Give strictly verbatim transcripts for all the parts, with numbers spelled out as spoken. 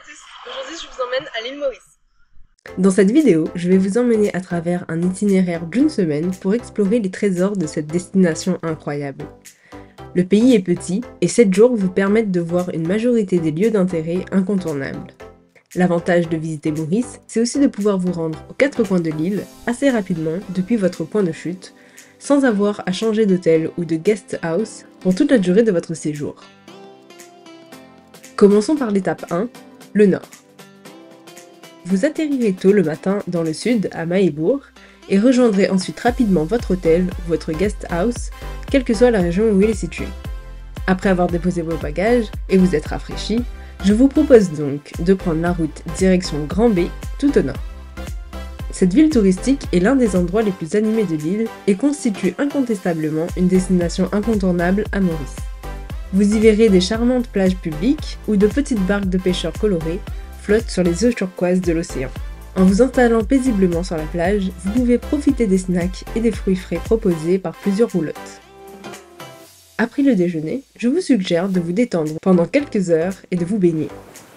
tous, aujourd'hui je vous emmène à l'île Maurice. Dans cette vidéo, je vais vous emmener à travers un itinéraire d'une semaine pour explorer les trésors de cette destination incroyable. Le pays est petit et sept jours vous permettent de voir une majorité des lieux d'intérêt incontournables. L'avantage de visiter Maurice, c'est aussi de pouvoir vous rendre aux quatre coins de l'île assez rapidement depuis votre point de chute, sans avoir à changer d'hôtel ou de guest house pour toute la durée de votre séjour. Commençons par l'étape un, le nord. Vous atterrirez tôt le matin dans le sud, à Mahébourg, et rejoindrez ensuite rapidement votre hôtel ou votre guest house, quelle que soit la région où il est situé. Après avoir déposé vos bagages et vous être rafraîchi, je vous propose donc de prendre la route direction Grand Bay, tout au nord. Cette ville touristique est l'un des endroits les plus animés de l'île et constitue incontestablement une destination incontournable à Maurice. Vous y verrez des charmantes plages publiques où de petites barques de pêcheurs colorés flottent sur les eaux turquoises de l'océan. En vous installant paisiblement sur la plage, vous pouvez profiter des snacks et des fruits frais proposés par plusieurs roulottes. Après le déjeuner, je vous suggère de vous détendre pendant quelques heures et de vous baigner.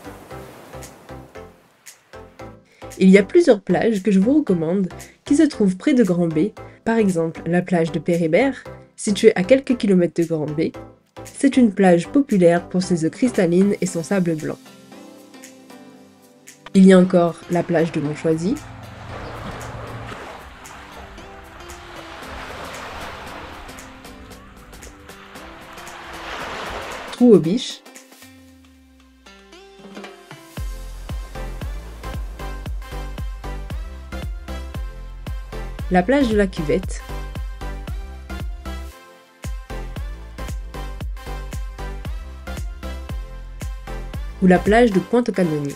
Il y a plusieurs plages que je vous recommande qui se trouvent près de Grand Bay, par exemple la plage de Péribert, située à quelques kilomètres de Grand Bay. C'est une plage populaire pour ses eaux cristallines et son sable blanc. Il y a encore la plage de Montchoisy, Trou-aux-Biches, la plage de la Cuvette, ou la plage de Pointe-aux-Canonniers.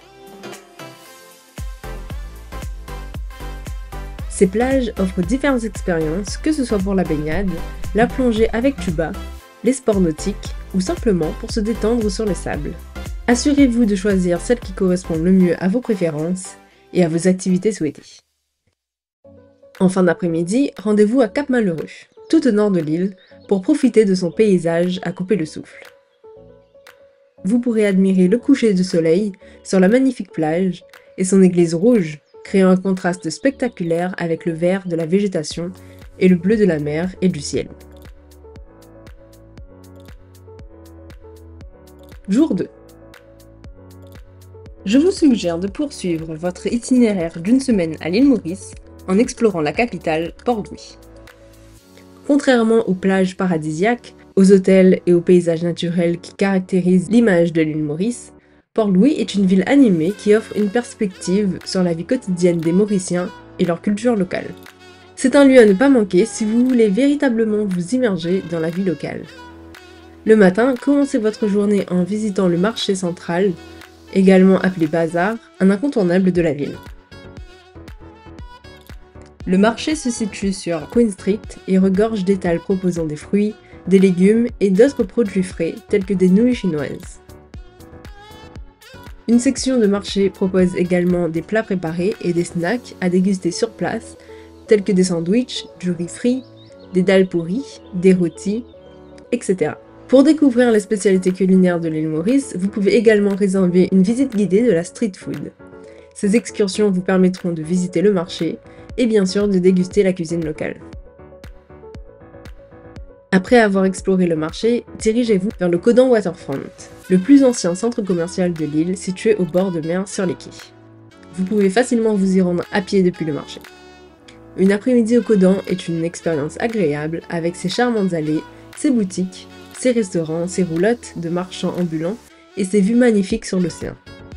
Ces plages offrent différentes expériences, que ce soit pour la baignade, la plongée avec tuba, les sports nautiques ou simplement pour se détendre sur le sable. Assurez-vous de choisir celle qui correspond le mieux à vos préférences et à vos activités souhaitées. En fin d'après-midi, rendez-vous à Cap-Malheureux, tout au nord de l'île, pour profiter de son paysage à couper le souffle. Vous pourrez admirer le coucher du soleil sur la magnifique plage et son église rouge, créant un contraste spectaculaire avec le vert de la végétation et le bleu de la mer et du ciel. Jour deux. Je vous suggère de poursuivre votre itinéraire d'une semaine à l'île Maurice en explorant la capitale, Port-Louis. Contrairement aux plages paradisiaques, aux hôtels et aux paysages naturels qui caractérisent l'image de l'île Maurice, Port-Louis est une ville animée qui offre une perspective sur la vie quotidienne des Mauriciens et leur culture locale. C'est un lieu à ne pas manquer si vous voulez véritablement vous immerger dans la vie locale. Le matin, commencez votre journée en visitant le marché central, également appelé bazar, un incontournable de la ville. Le marché se situe sur Queen Street et regorge d'étals proposant des fruits, des légumes et d'autres produits frais tels que des nouilles chinoises. Une section de marché propose également des plats préparés et des snacks à déguster sur place, tels que des sandwichs, du riz frit, des dalles pourries, des rôtis, et cetera. Pour découvrir les spécialités culinaires de l'île Maurice, vous pouvez également réserver une visite guidée de la street food. Ces excursions vous permettront de visiter le marché et bien sûr de déguster la cuisine locale. Après avoir exploré le marché, dirigez-vous vers le Codan Waterfront, le plus ancien centre commercial de l'île situé au bord de mer sur les quais. Vous pouvez facilement vous y rendre à pied depuis le marché. Une après-midi au Codan est une expérience agréable avec ses charmantes allées, ses boutiques, ses restaurants, ses roulottes de marchands ambulants et ses vues magnifiques sur l'océan.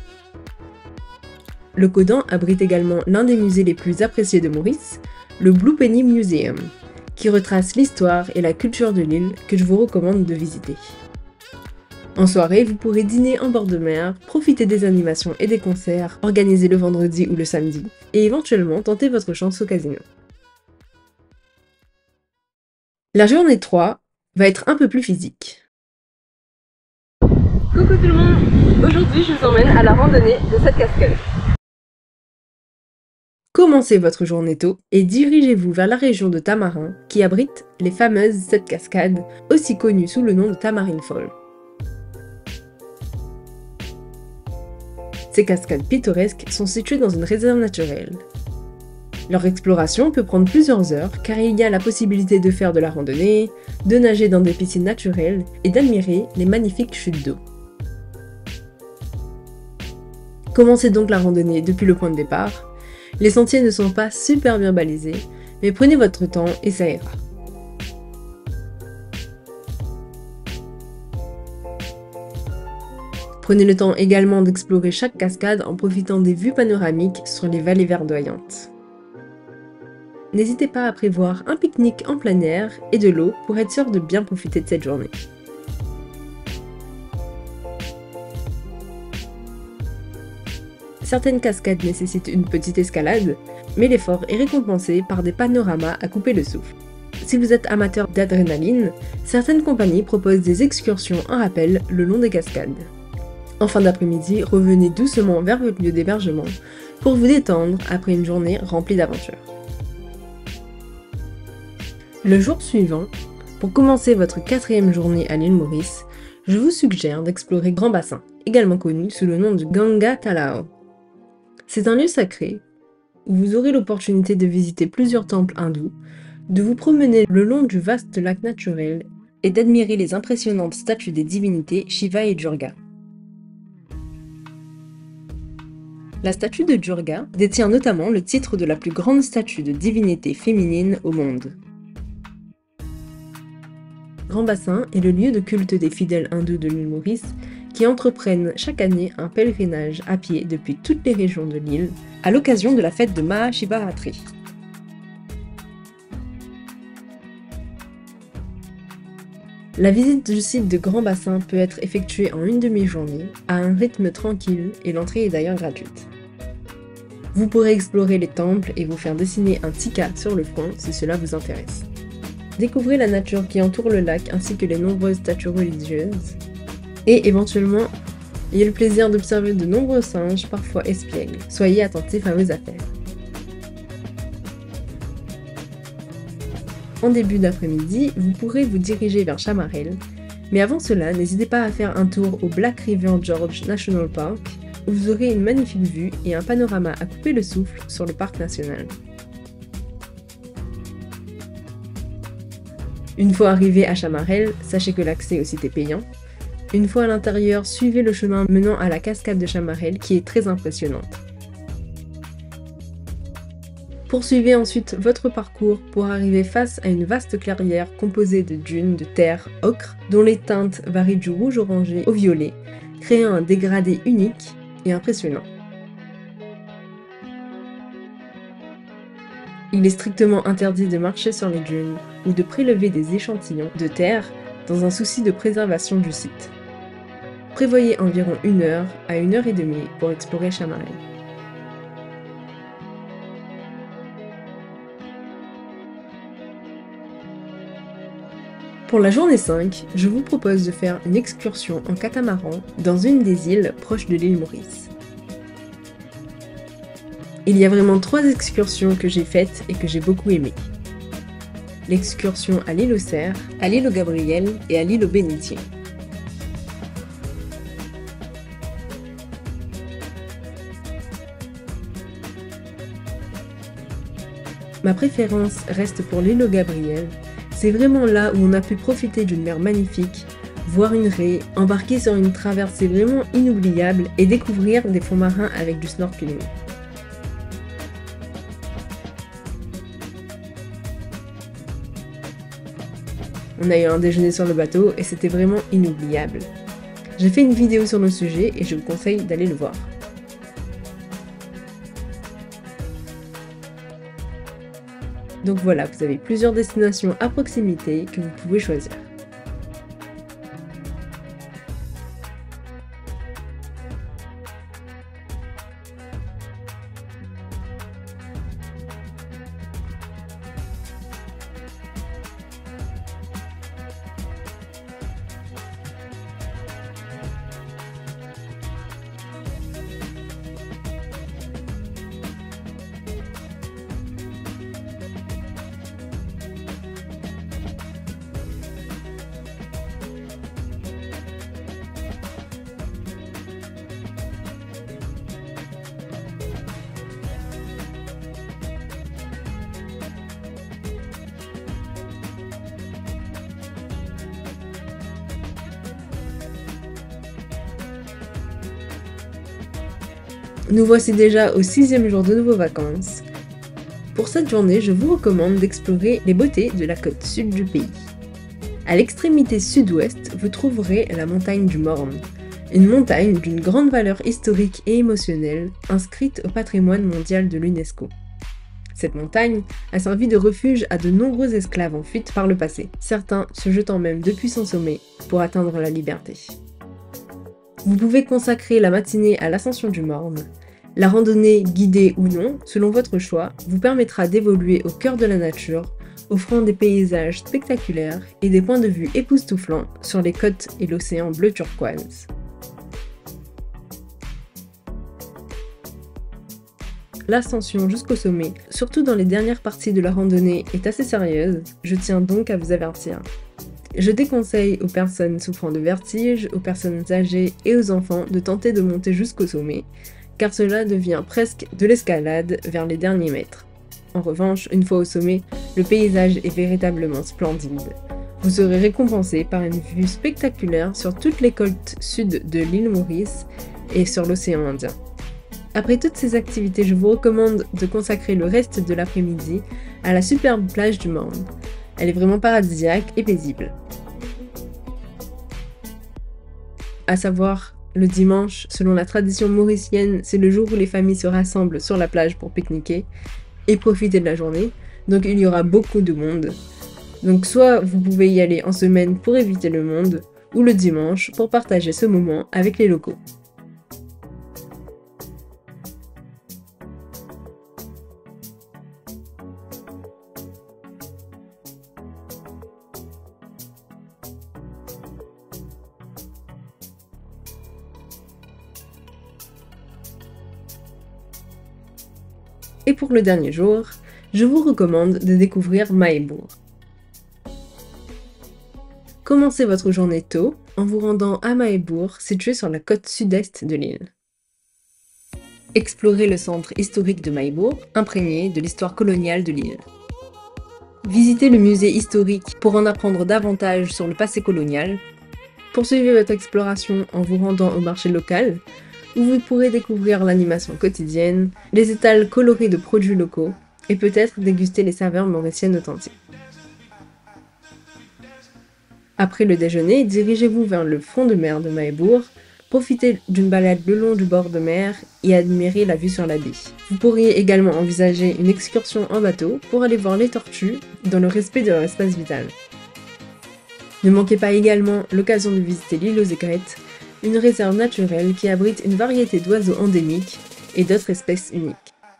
Le Codan abrite également l'un des musées les plus appréciés de Maurice, le Blue Penny Museum, qui retrace l'histoire et la culture de l'île que je vous recommande de visiter. En soirée, vous pourrez dîner en bord de mer, profiter des animations et des concerts organisés le vendredi ou le samedi, et éventuellement tenter votre chance au casino. La journée trois va être un peu plus physique. Coucou tout le monde, aujourd'hui je vous emmène à la randonnée de cette cascade. Commencez votre journée tôt et dirigez-vous vers la région de Tamarin qui abrite les fameuses sept cascades, aussi connues sous le nom de Tamarin Fall. Ces cascades pittoresques sont situées dans une réserve naturelle. Leur exploration peut prendre plusieurs heures car il y a la possibilité de faire de la randonnée, de nager dans des piscines naturelles et d'admirer les magnifiques chutes d'eau. Commencez donc la randonnée depuis le point de départ. Les sentiers ne sont pas super bien balisés, mais prenez votre temps et ça ira. Prenez le temps également d'explorer chaque cascade en profitant des vues panoramiques sur les vallées verdoyantes. N'hésitez pas à prévoir un pique-nique en plein air et de l'eau pour être sûr de bien profiter de cette journée. Certaines cascades nécessitent une petite escalade, mais l'effort est récompensé par des panoramas à couper le souffle. Si vous êtes amateur d'adrénaline, certaines compagnies proposent des excursions en rappel le long des cascades. En fin d'après-midi, revenez doucement vers votre lieu d'hébergement pour vous détendre après une journée remplie d'aventures. Le jour suivant, pour commencer votre quatrième journée à l'île Maurice, je vous suggère d'explorer Grand Bassin, également connu sous le nom de Ganga Talao. C'est un lieu sacré où vous aurez l'opportunité de visiter plusieurs temples hindous, de vous promener le long du vaste lac naturel et d'admirer les impressionnantes statues des divinités Shiva et Durga. La statue de Durga détient notamment le titre de la plus grande statue de divinité féminine au monde. Grand Bassin est le lieu de culte des fidèles hindous de l'île Maurice qui entreprennent chaque année un pèlerinage à pied depuis toutes les régions de l'île à l'occasion de la fête de Mahashivaratri. La visite du site de Grand Bassin peut être effectuée en une demi-journée à un rythme tranquille et l'entrée est d'ailleurs gratuite. Vous pourrez explorer les temples et vous faire dessiner un tika sur le front si cela vous intéresse. Découvrez la nature qui entoure le lac ainsi que les nombreuses statues religieuses. Et éventuellement, ayez le plaisir d'observer de nombreux singes, parfois espiègles. Soyez attentifs à vos affaires. En début d'après-midi, vous pourrez vous diriger vers Chamarel, mais avant cela, n'hésitez pas à faire un tour au Black River Gorge National Park, où vous aurez une magnifique vue et un panorama à couper le souffle sur le parc national. Une fois arrivé à Chamarel, sachez que l'accès au site est payant. Une fois à l'intérieur, suivez le chemin menant à la cascade de Chamarel qui est très impressionnante. Poursuivez ensuite votre parcours pour arriver face à une vaste clairière composée de dunes de terre ocre dont les teintes varient du rouge orangé au violet, créant un dégradé unique et impressionnant. Il est strictement interdit de marcher sur les dunes ou de prélever des échantillons de terre dans un souci de préservation du site. Prévoyez environ une heure à une heure et demie pour explorer Chamarel. Pour la journée cinq, je vous propose de faire une excursion en catamaran dans une des îles proches de l'île Maurice. Il y a vraiment trois excursions que j'ai faites et que j'ai beaucoup aimées. L'excursion à l'île aux Cerfs, à l'île aux Gabriel et à l'île aux Bénitiers. Ma préférence reste pour l'île aux Gabriel. C'est vraiment là où on a pu profiter d'une mer magnifique, voir une raie, embarquer sur une traversée vraiment inoubliable et découvrir des fonds marins avec du snorkeling. On a eu un déjeuner sur le bateau et c'était vraiment inoubliable. J'ai fait une vidéo sur le sujet et je vous conseille d'aller le voir. Donc voilà, vous avez plusieurs destinations à proximité que vous pouvez choisir. Nous voici déjà au sixième jour de nos vacances. Pour cette journée, je vous recommande d'explorer les beautés de la côte sud du pays. À l'extrémité sud-ouest, vous trouverez la montagne du Morne, une montagne d'une grande valeur historique et émotionnelle, inscrite au patrimoine mondial de l'UNESCO. Cette montagne a servi de refuge à de nombreux esclaves en fuite par le passé, certains se jetant même depuis son sommet pour atteindre la liberté. Vous pouvez consacrer la matinée à l'ascension du Morne. La randonnée, guidée ou non, selon votre choix, vous permettra d'évoluer au cœur de la nature, offrant des paysages spectaculaires et des points de vue époustouflants sur les côtes et l'océan bleu turquoise. L'ascension jusqu'au sommet, surtout dans les dernières parties de la randonnée, est assez sérieuse, je tiens donc à vous avertir. Je déconseille aux personnes souffrant de vertige, aux personnes âgées et aux enfants de tenter de monter jusqu'au sommet, car cela devient presque de l'escalade vers les derniers mètres. En revanche, une fois au sommet, le paysage est véritablement splendide. Vous serez récompensé par une vue spectaculaire sur toutes les côtes sud de l'île Maurice et sur l'océan Indien. Après toutes ces activités, je vous recommande de consacrer le reste de l'après-midi à la superbe plage du Morne. Elle est vraiment paradisiaque et paisible. À savoir, le dimanche, selon la tradition mauricienne, c'est le jour où les familles se rassemblent sur la plage pour pique-niquer et profiter de la journée, donc il y aura beaucoup de monde. Donc soit vous pouvez y aller en semaine pour éviter le monde, ou le dimanche pour partager ce moment avec les locaux. Et pour le dernier jour, je vous recommande de découvrir Mahébourg. Commencez votre journée tôt en vous rendant à Mahébourg, situé sur la côte sud-est de l'île. Explorez le centre historique de Mahébourg, imprégné de l'histoire coloniale de l'île. Visitez le musée historique pour en apprendre davantage sur le passé colonial. Poursuivez votre exploration en vous rendant au marché local, où vous pourrez découvrir l'animation quotidienne, les étals colorés de produits locaux, et peut-être déguster les saveurs mauriciennes authentiques. Après le déjeuner, dirigez-vous vers le front de mer de Mahébourg, profitez d'une balade le long du bord de mer et admirez la vue sur la baie. Vous pourriez également envisager une excursion en bateau pour aller voir les tortues dans le respect de leur espace vital. Ne manquez pas également l'occasion de visiter l'île aux Aigrettes, une réserve naturelle qui abrite une variété d'oiseaux endémiques et d'autres espèces uniques.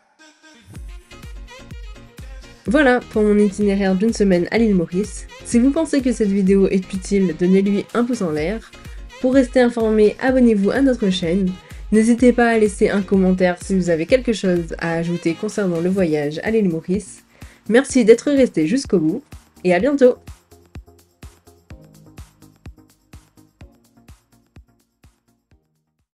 Voilà pour mon itinéraire d'une semaine à l'île Maurice. Si vous pensez que cette vidéo est utile, donnez-lui un pouce en l'air. Pour rester informé, abonnez-vous à notre chaîne. N'hésitez pas à laisser un commentaire si vous avez quelque chose à ajouter concernant le voyage à l'île Maurice. Merci d'être resté jusqu'au bout et à bientôt!